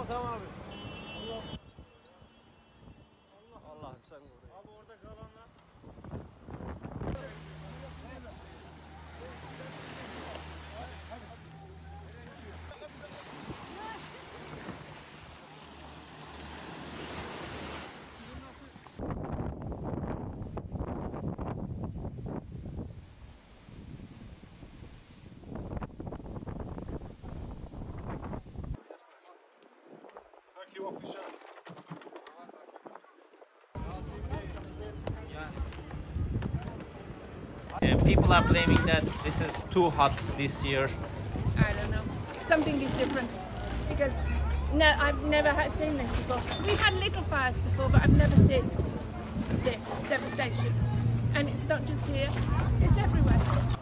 Tamam abi. Allah'ım sen oraya. Abi orada kalanlar. People are claiming that this is too hot this year. I don't know. Something is different because no, I've never seen this before. We've had little fires before, but I've never seen this devastation. And it's not just here; it's everywhere.